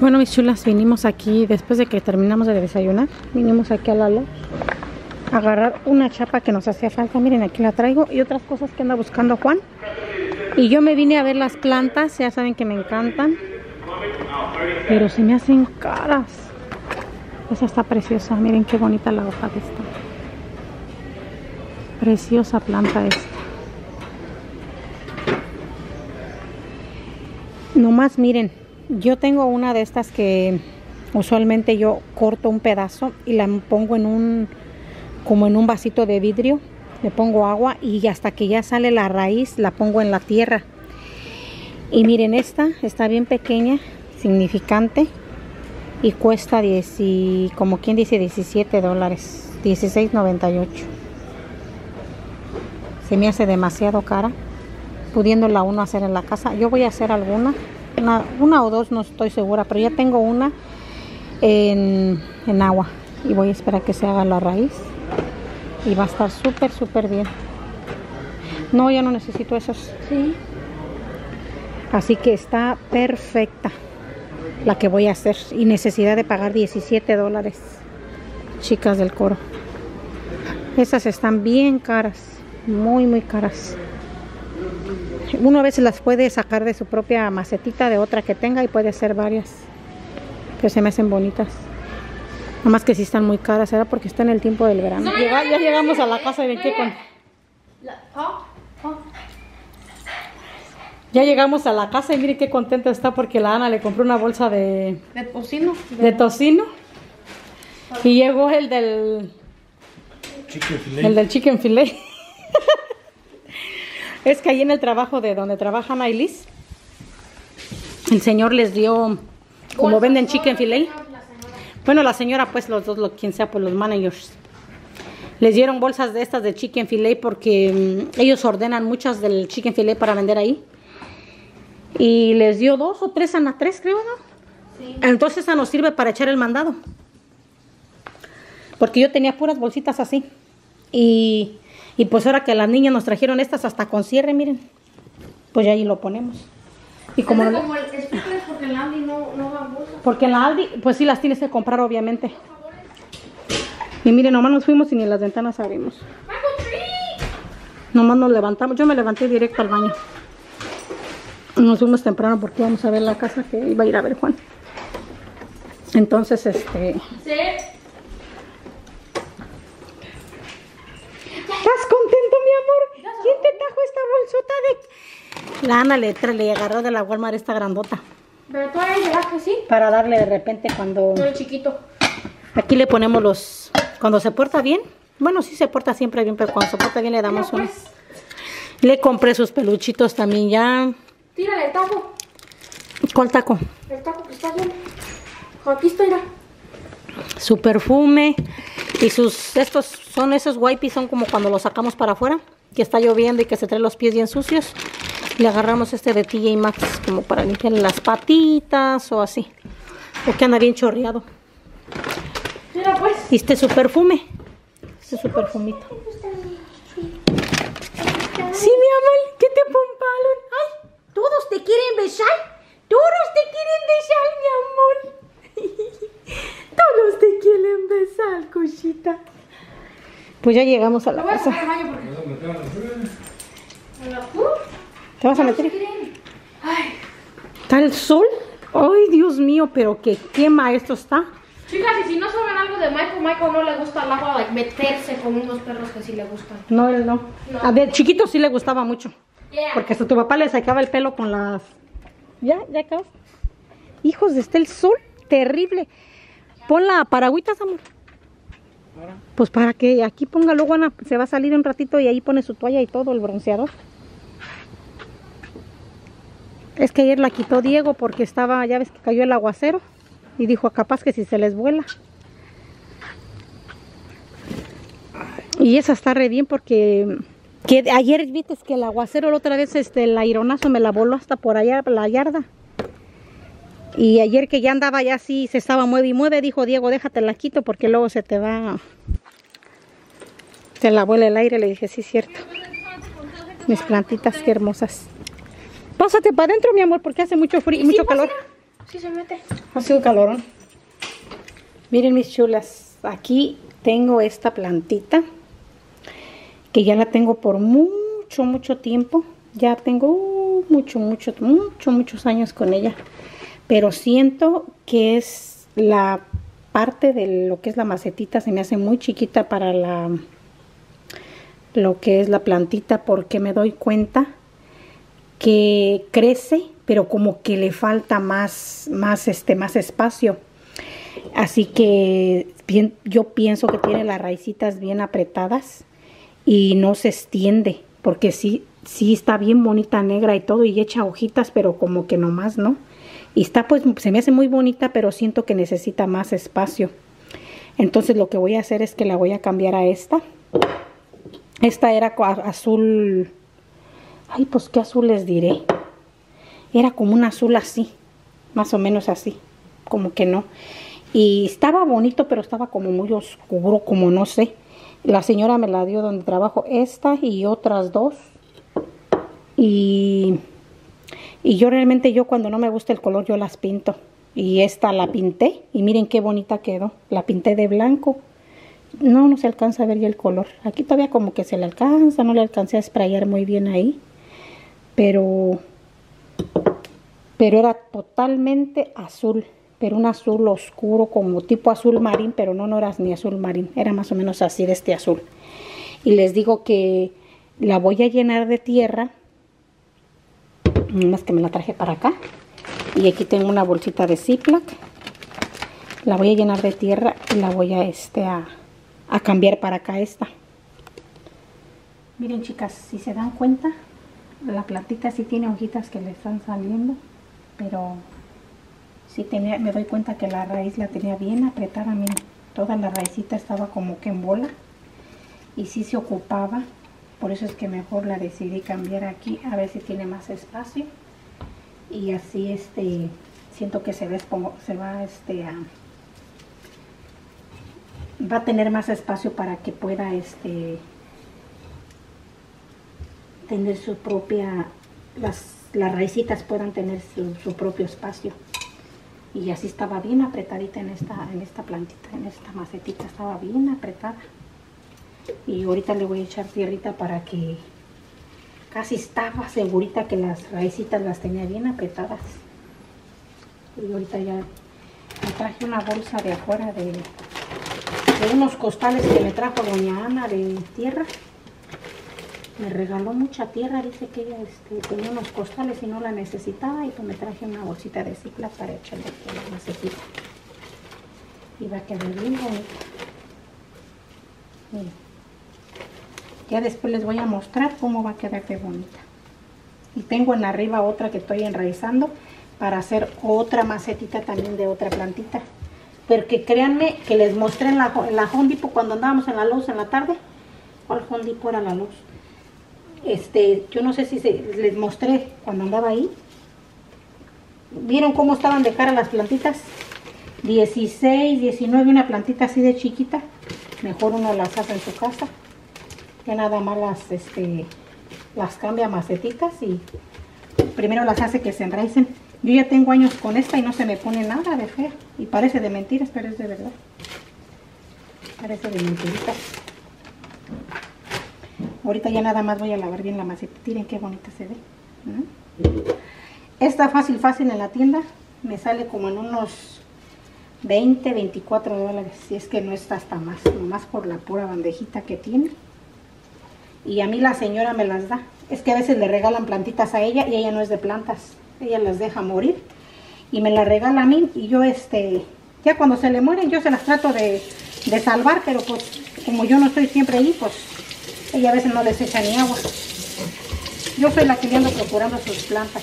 Bueno, mis chulas, vinimos aquí después de que terminamos de desayunar. Vinimos aquí a Lalo a agarrar una chapa que nos hacía falta. Miren, aquí la traigo y otras cosas que anda buscando Juan. Y yo me vine a ver las plantas, ya saben que me encantan, pero se me hacen caras. Esa está preciosa, miren qué bonita la hoja de esta. Preciosa planta esta. Nomás miren, yo tengo una de estas que usualmente yo corto un pedazo y la pongo en un, como en un vasito de vidrio. Le pongo agua y hasta que ya sale la raíz la pongo en la tierra. Y miren, esta está bien pequeña, significante, y cuesta como quien dice $17, $16.98. Se me hace demasiado cara, pudiéndola uno hacer en la casa. Yo voy a hacer alguna, una o dos, no estoy segura, pero ya tengo una en agua y voy a esperar que se haga la raíz. Y va a estar súper bien. No, ya no necesito esos. Sí. Así que está perfecta la que voy a hacer. Y necesidad de pagar $17. Chicas del coro. Esas están bien caras. Muy caras. Uno a veces las puede sacar de su propia macetita, de otra que tenga, y puede hacer varias. Que se me hacen bonitas. Nada más que sí están muy caras, ¿será porque está en el tiempo del verano? Ya llegamos a la casa y ven qué con... Ya llegamos a la casa y miren qué contenta está porque la Ana le compró una bolsa de tocino. De tocino. Y llegó el del chicken fillet. El del chicken fillet. Es que ahí en el trabajo de donde trabaja Ana y Liz, el señor les dio, como venden chicken fillet. Bueno, la señora, pues los dos, quien sea, pues los managers, les dieron bolsas de estas de chicken fillet porque ellos ordenan muchas del chicken fillet para vender ahí. Y les dio 2 o 3, Ana, 3 creo, ¿no? Sí. Entonces esa nos sirve para echar el mandado. Porque yo tenía puras bolsitas así. Y pues ahora que las niñas nos trajeron estas hasta con cierre, miren. Pues ya ahí lo ponemos. Y como no, como el porque en la Aldi no van bolsas. Porque en la Aldi, pues sí las tienes que comprar, obviamente. Y miren, nomás nos fuimos y ni las ventanas abrimos. Nomás nos levantamos. Yo me levanté directo al baño. Nos fuimos temprano porque íbamos a ver la casa que iba a ir a ver Juan. Entonces, Sí. ¿Estás contento, mi amor? ¿Quién te trajo esta bolsota de...? La Ana le agarró de la Walmart esta grandota. Pero tú eres que sí. Para darle de repente cuando... No, el chiquito. Aquí le ponemos los... Cuando se porta bien. Bueno, sí se porta siempre bien, pero cuando se porta bien le damos uno. Pues. Le compré sus peluchitos también ya. Tírale el taco. ¿Cuál taco? El taco que está bien. Aquí está, mira. Su perfume. Y estos son esos wipes, son como cuando los sacamos para afuera. Que está lloviendo y que se trae los pies bien sucios. Le agarramos este de TJ Maxx como para limpiarle las patitas o así. Porque anda bien chorreado. Mira pues. Y este es su perfume. Este es su perfumito. Sí, mi amor, ¿qué te pomparon? Ay, ¿todos te quieren besar? ¿Todos te quieren besar, mi amor? Todos te quieren besar, cosita. Pues ya llegamos a la casa. ¿Te vas a meter? ¿Está el sol? Ay, Dios mío, pero que quema esto está. Chicas, y si no saben algo de Michael no le gusta el agua, meterse con unos perros que sí le gustan. No, él no. A ver, chiquito sí le gustaba mucho. Yeah. Porque hasta tu papá le sacaba el pelo con las... ¿Ya acabas? Hijos, está el sol terrible. Pon la paragüitas, amor. Pues para que aquí ponga luego, Ana, se va a salir un ratito y ahí pone su toalla y todo, el bronceador. Es que ayer la quitó Diego porque estaba, ya ves que cayó el aguacero. Y dijo, capaz que si se les vuela. Y esa está re bien porque... ayer viste que el aguacero la otra vez, el aironazo me la voló hasta por allá, la yarda. Y ayer que ya andaba ya así, se estaba mueve y mueve, dijo Diego, déjate la quito porque luego se te va... Se la vuela el aire, le dije, sí, cierto. Mis plantitas, qué hermosas. Pásate para adentro, mi amor, porque hace mucho frío, mucho calor. ¿Qué se mete? Hace un calorón. Miren mis chulas, aquí tengo esta plantita que ya la tengo por mucho tiempo. Ya tengo muchos años con ella. Pero siento que es la parte de lo que es la macetita, se me hace muy chiquita para lo que es la plantita, porque me doy cuenta que crece, pero como que le falta más espacio. Así que yo pienso que tiene las raicitas bien apretadas y no se extiende, porque sí está bien bonita, negra y todo, y echa hojitas, pero como que nomás no. Y está, pues, se me hace muy bonita, pero siento que necesita más espacio. Entonces lo que voy a hacer es que la voy a cambiar a esta. Esta era azul. Ay, pues qué azul les diré. Era como un azul así, más o menos así, como que no. Y estaba bonito, pero estaba como muy oscuro, como no sé. La señora me la dio donde trabajo, esta y otras dos. Y yo realmente, cuando no me gusta el color, yo las pinto. Y esta la pinté y miren qué bonita quedó. La pinté de blanco. No se alcanza a ver ya el color. Aquí todavía como que se le alcanza, no le alcancé a sprayar muy bien ahí. Pero era totalmente azul. Pero un azul oscuro, como tipo azul marín, pero no era ni azul marín. Era más o menos así, de este azul. Y les digo que la voy a llenar de tierra. Más que me la traje para acá. Y aquí tengo una bolsita de Ziploc. La voy a llenar de tierra y la voy a cambiar para acá esta. Miren, chicas, si se dan cuenta, la plantita sí tiene hojitas que le están saliendo, pero sí me doy cuenta que la raíz la tenía bien apretada. Miren, toda la raicita estaba como que en bola y sí se ocupaba. Por eso es que mejor la decidí cambiar aquí, a ver si tiene más espacio. Y así siento que va a tener más espacio para que pueda tener su propia, las raicitas puedan tener su propio espacio. Y así estaba bien apretadita en esta plantita, en esta macetita estaba bien apretada. Y ahorita le voy a echar tierrita para que casi estaba segurita que las raicitas las tenía bien apretadas. Y ahorita ya me traje una bolsa de afuera de unos costales que me trajo doña Ana de tierra. Me regaló mucha tierra, dice que ella tenía unos costales y no la necesitaba, y pues me traje una bolsita de Ziploc para echarle aquí la macetita. Y va a quedar bien bonita. Miren. Ya después les voy a mostrar cómo va a quedar de bonita. Y tengo en arriba otra que estoy enraizando para hacer otra macetita también de otra plantita. Porque créanme que les mostré en la Home Depot cuando andábamos en la Lowe's en la tarde. ¿Cuál Home Depot era la Lowe's? Yo no sé si les mostré cuando andaba ahí. ¿Vieron cómo estaban de cara las plantitas? 16, 19, una plantita así de chiquita. Mejor uno las hace en su casa. Ya nada más las cambia a macetitas y primero las hace que se enraicen. Yo ya tengo años con esta y no se me pone nada de fea. Y parece de mentiras, pero es de verdad. Parece de mentiritas. Ahorita ya nada más voy a lavar bien la maceta. Miren qué bonita se ve. Esta fácil en la tienda me sale como en unos 20, 24 dólares. Si es que no está hasta más. Nomás por la pura bandejita que tiene. Y a mí la señora me las da. Es que a veces le regalan plantitas a ella y ella no es de plantas. Ella las deja morir y me las regala a mí. Y yo ya cuando se le mueren yo se las trato de salvar, pero pues como yo no estoy siempre ahí, pues ella a veces no les echa ni agua. Yo soy la que le ando procurando sus plantas.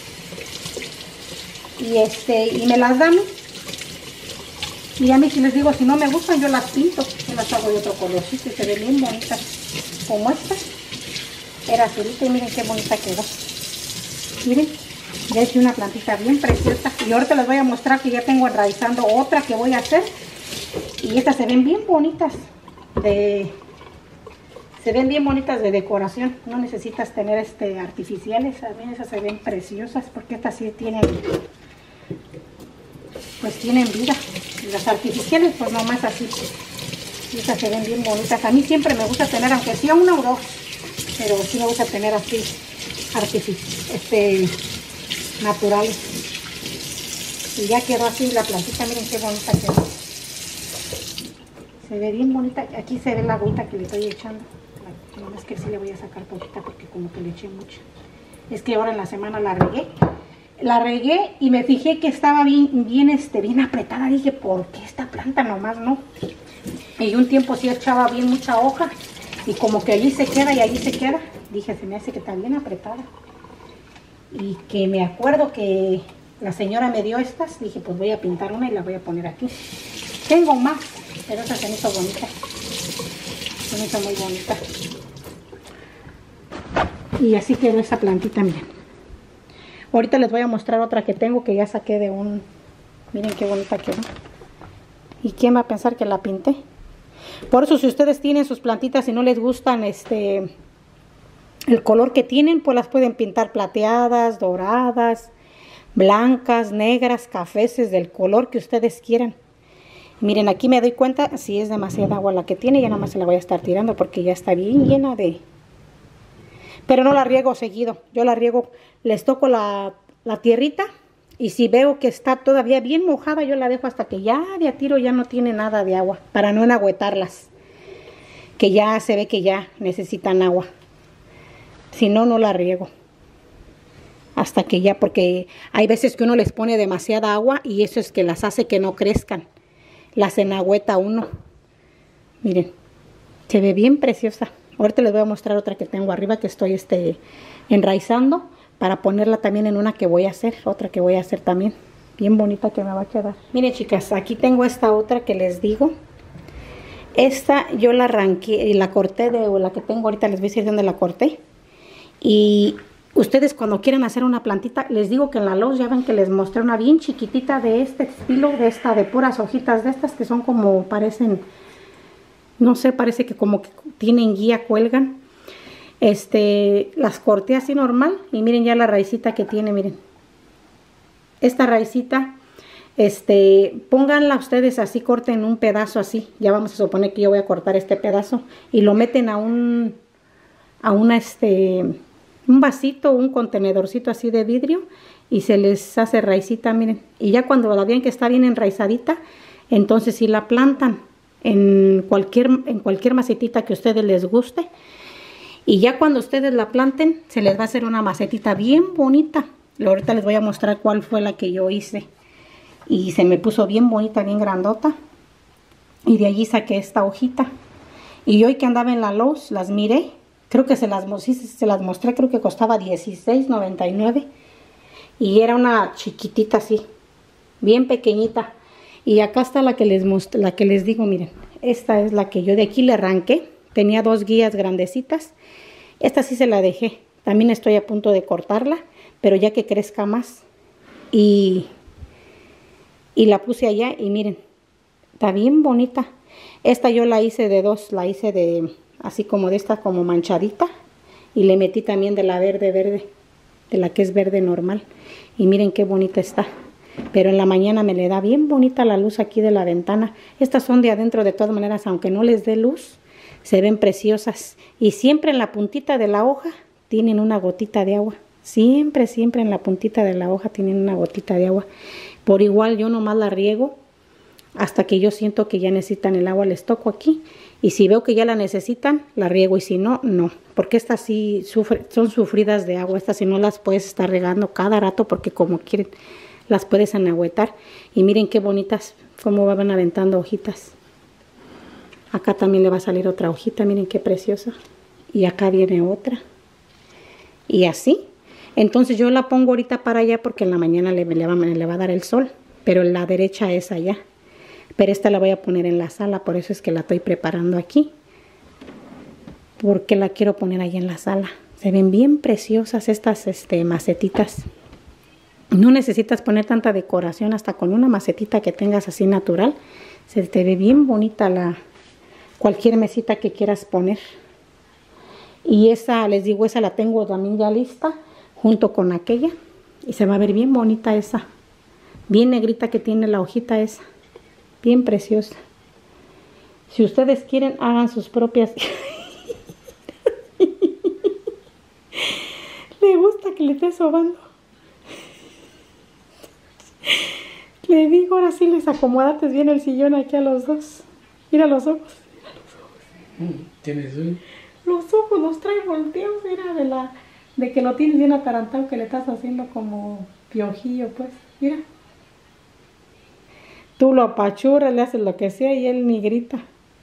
Y me las da a mí. Y a mí, si les digo, si no me gustan, yo las pinto. Yo las hago de otro colorcito y se ven bien bonitas. Como esta. Era azulita y miren qué bonita quedó. Miren, ya hice una plantita bien preciosa. Y ahorita les voy a mostrar que ya tengo enraizando otra que voy a hacer. Y estas se ven bien bonitas. Se ven bien bonitas de decoración. No necesitas tener artificiales. También esas se ven preciosas porque estas sí tienen pues tienen vida. Y las artificiales pues nomás así. Estas se ven bien bonitas. A mí siempre me gusta tener, aunque sea una o dos, pero sí me gusta tener así naturales. Y ya quedó así la plantita, miren qué bonita quedó. Se ve bien bonita. Aquí se ve la agüita que le estoy echando. No es que sí le voy a sacar poquita porque como que le eché mucha. Es que ahora en la semana la regué. La regué y me fijé que estaba bien apretada. Dije, ¿por qué esta planta nomás no? Y un tiempo sí echaba bien mucha hoja. Y como que allí se queda y allí se queda. Dije, se me hace que está bien apretada. Y que me acuerdo que la señora me dio estas. Dije, pues voy a pintar una y la voy a poner aquí. Tengo más, pero esta se me hizo bonita. Se me hizo muy bonita. Y así quedó esa plantita, miren. Ahorita les voy a mostrar otra que tengo que ya saqué de un... Miren qué bonita quedó. ¿Y quién va a pensar que la pinté? Por eso si ustedes tienen sus plantitas y no les gustan el color que tienen, pues las pueden pintar plateadas, doradas, blancas, negras, cafeces, del color que ustedes quieran. Miren, aquí me doy cuenta si es demasiada agua la que tiene, ya nada más se la voy a estar tirando porque ya está bien llena de... Pero no la riego seguido, yo la riego, les toco la tierrita y si veo que está todavía bien mojada, yo la dejo hasta que ya de a tiro ya no tiene nada de agua, para no enagüetarlas, que ya se ve que ya necesitan agua. Si no, no la riego. Hasta que ya, porque hay veces que uno les pone demasiada agua y eso es que las hace que no crezcan. Las enagüeta uno. Miren, se ve bien preciosa. Ahorita les voy a mostrar otra que tengo arriba que estoy enraizando para ponerla también en una que voy a hacer. Otra que voy a hacer también. Bien bonita que me va a quedar. Miren, chicas, aquí tengo esta otra que les digo. Esta yo la arranqué y la corté o la que tengo ahorita les voy a decir dónde la corté. Y ustedes cuando quieran hacer una plantita, les digo que en la Lowe's ya ven que les mostré una bien chiquitita de este estilo, de puras hojitas de estas que son como parecen... No sé, parece que como que tienen guía, cuelgan. Las corté así normal. Y miren ya la raicita que tiene, miren. Esta raicita, pónganla ustedes así, corten un pedazo así. Ya vamos a suponer que yo voy a cortar este pedazo. Y lo meten a un vasito, un contenedorcito así de vidrio. Y se les hace raicita, miren. Y ya cuando la vean que está bien enraizadita, entonces sí la plantan. En cualquier macetita que a ustedes les guste. Y ya cuando ustedes la planten, se les va a hacer una macetita bien bonita. Ahorita les voy a mostrar cuál fue la que yo hice. Y se me puso bien bonita, bien grandota. Y de allí saqué esta hojita. Y hoy que andaba en la Lowe's, las miré. Creo que se las mostré, creo que costaba $16.99. Y era una chiquitita así, bien pequeñita. Y acá está la que les digo, miren. Esta es la que yo de aquí le arranqué. Tenía dos guías grandecitas. Esta sí se la dejé. También estoy a punto de cortarla, pero ya que crezca más. Y la puse allá y miren, está bien bonita. Esta yo la hice de dos, la hice de así como de esta como manchadita. Y le metí también de la verde, de la que es verde normal. Y miren qué bonita está. Pero en la mañana me le da bien bonita la luz aquí de la ventana. Estas son de adentro de todas maneras, aunque no les dé luz, se ven preciosas. Y siempre en la puntita de la hoja tienen una gotita de agua. Siempre en la puntita de la hoja tienen una gotita de agua. Por igual yo nomás la riego hasta que yo siento que ya necesitan el agua, les toco aquí. Y si veo que ya la necesitan, la riego. Y si no, no. Porque estas sí son sufridas de agua. Estas si no las puedes estar regando cada rato porque como quieren... Las puedes enagüetar. Y miren qué bonitas, cómo van aventando hojitas. Acá también le va a salir otra hojita, miren qué preciosa. Y acá viene otra. Y así. Entonces yo la pongo ahorita para allá porque en la mañana le va a dar el sol. Pero la derecha es allá. Pero esta la voy a poner en la sala, por eso es que la estoy preparando aquí. Porque la quiero poner ahí en la sala. Se ven bien preciosas estas macetitas. No necesitas poner tanta decoración, hasta con una macetita que tengas así natural. Se te ve bien bonita cualquier mesita que quieras poner. Y esa, les digo, esa la tengo también ya lista, junto con aquella. Y se va a ver bien bonita esa. Bien negrita que tiene la hojita esa. Bien preciosa. Si ustedes quieren, hagan sus propias. Le gusta que le esté sobando. Le digo, ahora sí les acomodaste bien el sillón aquí a los dos. Mira los ojos. ¿Tienes un? Los ojos los trae volteados. Mira de que lo tienes bien atarantado, que le estás haciendo como piojillo, pues. Mira. Tú lo apachurras, le haces lo que sea y él ni grita.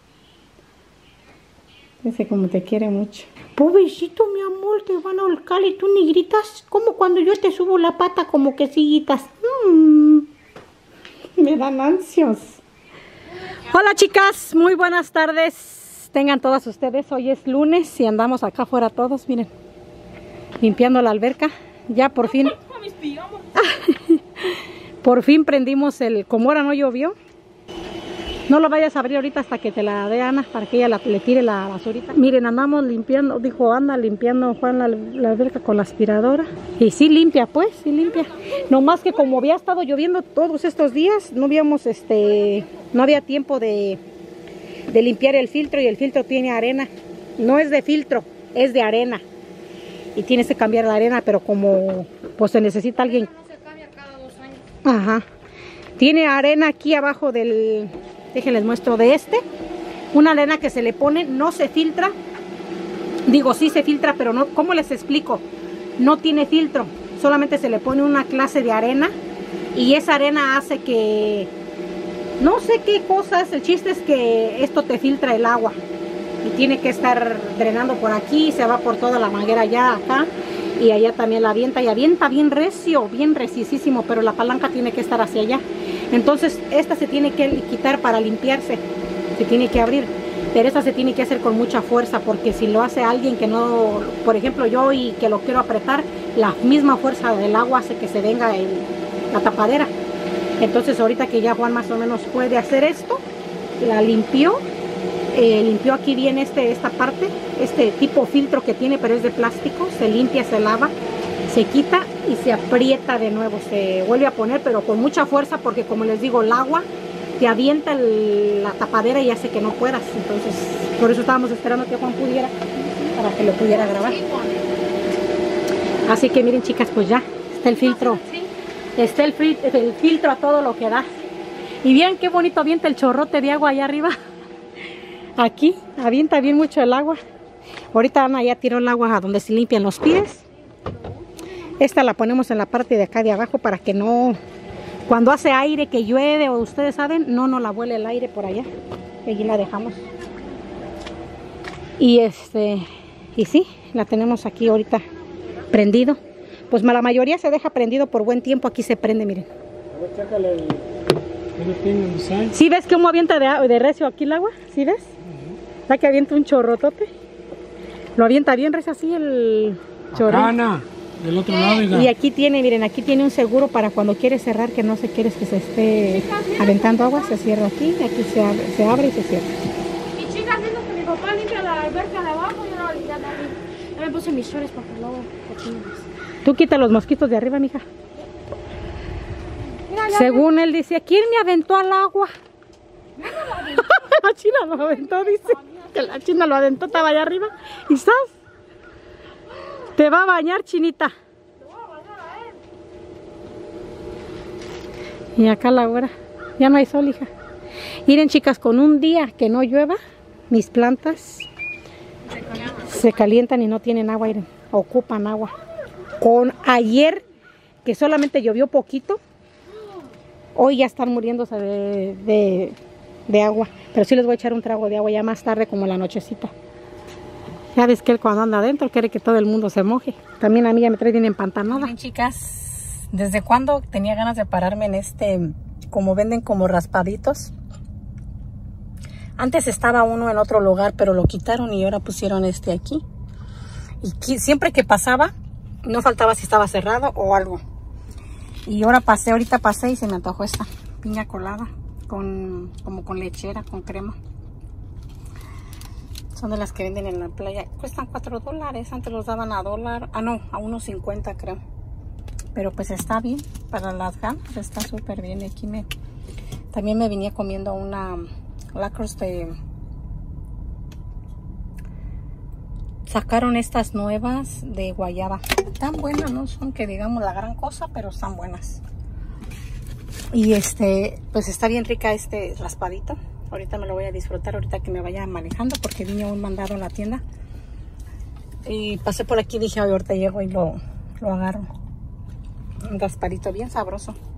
Dice como te quiere mucho. Pobrecito, mi amor, te van a ahorcar y tú ni gritas. Como cuando yo te subo la pata, como que sí gritas. Me dan ansios. Hola chicas, muy buenas tardes. Tengan todas ustedes. Hoy es lunes y andamos acá afuera todos, miren. Limpiando la alberca. Ya por fin. Por fin prendimos como ahora no llovió. No lo vayas a abrir ahorita hasta que te la dé Ana, para que ella le tire la basurita. Miren, andamos limpiando, dijo Ana, limpiando Juan la alberca con la aspiradora. Y sí limpia, pues, sí limpia. No más que como había estado lloviendo todos estos días, no habíamos, no había tiempo de limpiar el filtro, y el filtro tiene arena. No es de filtro, es de arena. Y tienes que cambiar la arena, pero como pues se necesita alguien. No se cambia cada 2 años. Ajá. Tiene arena aquí abajo del... Déjenles muestro de una arena que se le pone, no se filtra. Digo, sí se filtra, pero no, ¿cómo les explico? No tiene filtro, solamente se le pone una clase de arena. Y esa arena hace que... No sé qué cosas, el chiste es que esto te filtra el agua. Y tiene que estar drenando por aquí, se va por toda la manguera allá, acá. Y allá también la avienta, y avienta bien recio, bien reciísimo, pero la palanca tiene que estar hacia allá. Entonces esta se tiene que quitar para limpiarse, se tiene que abrir, pero esta se tiene que hacer con mucha fuerza, porque si lo hace alguien que no, por ejemplo yo, y que lo quiero apretar, la misma fuerza del agua hace que se venga la tapadera. Entonces ahorita que ya Juan más o menos puede hacer esto, la limpió, limpió aquí bien esta parte, este tipo filtro que tiene, pero es de plástico, se limpia, se lava, se quita y se aprieta de nuevo, se vuelve a poner, pero con mucha fuerza, porque como les digo, el agua te avienta la tapadera y hace que no puedas. Entonces por eso estábamos esperando que Juan pudiera, para que lo pudiera grabar. Así que miren chicas, pues ya está el filtro, está el filtro a todo lo que da. Y vean qué bonito avienta el chorrote de agua allá arriba. Aquí avienta bien mucho el agua. Ahorita Ana ya tiró el agua a donde se limpian los pies. Esta la ponemos en la parte de acá de abajo para que no, cuando hace aire, que llueve o ustedes saben, no nos la vuele el aire por allá. Y allí la dejamos. Y y sí, la tenemos aquí ahorita prendido. Pues la mayoría se deja prendido por buen tiempo. Aquí se prende, miren. ¿Sí ves cómo avienta de recio aquí el agua? ¿Sí ves? ¿Verdad que avienta un chorrotote? Lo avienta bien recio así el chorro. Del otro lado. Y aquí tiene, miren, aquí tiene un seguro para cuando quieres cerrar, que no se quieres que se esté aventando agua, se cierra aquí, aquí se abre y se cierra. Y chicas, viendo que mi papá limpia la alberca de abajo, yo no la limpié de arriba. Ya me puse mis shorts para que luego cochines. Tú quita los mosquitos de arriba, mija. Mira, según él dice, ¿quién me aventó al agua? La china lo aventó, dice. Que la china lo aventó, estaba allá arriba. ¿Y sabes? Te va a bañar, chinita. Te voy a bañar a él. Y acá la hora. Ya no hay sol, hija. Miren, chicas, con un día que no llueva, mis plantas se calientan y no tienen agua, miren. Ocupan agua. Con ayer, que solamente llovió poquito, hoy ya están muriéndose de agua. Pero sí les voy a echar un trago de agua ya más tarde, como en la nochecita. Ya ves que él cuando anda adentro quiere que todo el mundo se moje. También a mí ya me trae bien empantanada. Bien, chicas, ¿desde cuándo tenía ganas de pararme en como venden como raspaditos? Antes estaba uno en otro lugar, pero lo quitaron y ahora pusieron aquí. Y siempre que pasaba, no faltaba si estaba cerrado o algo. Y ahorita pasé y se me antojó esta piña colada como con lechera, con crema. Son de las que venden en la playa. Cuestan $4. Antes los daban a $1. Ah, no, a $1.50 creo. Pero pues está bien, para las ganas está súper bien. Aquí también me venía comiendo una Lacrosse sacaron estas nuevas de guayaba. Tan buenas, no son que digamos la gran cosa, pero están buenas. Y pues está bien rica este raspadito. Ahorita me lo voy a disfrutar, ahorita que me vaya manejando, porque vine un mandado en la tienda. Y pasé por aquí y dije, ahorita llego y lo agarro. Un raspadito bien sabroso.